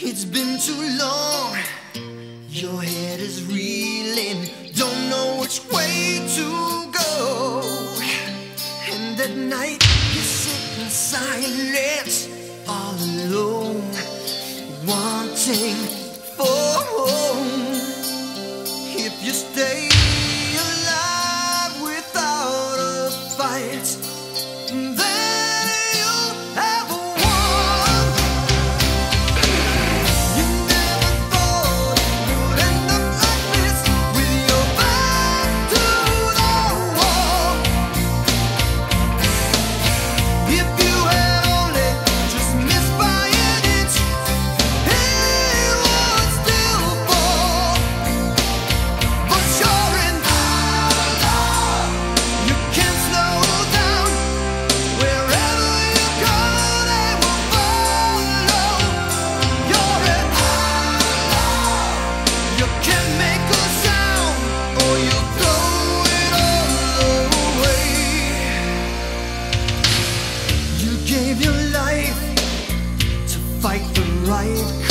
It's been too long, your head is reeling, don't know which way to go. And at night you sit in silence, all alone, wanting for home. If you stay alive without a fight, then you'll have won. You never thought it would end up like this, with your back to the wall. If you had only just missed by an inch, he would still fall. But you're in outlaw, you can't slow down. Wherever you go, they will follow. You're an outlaw, you can't make a sound, or you'll throw it all away. You gave your life to fight the right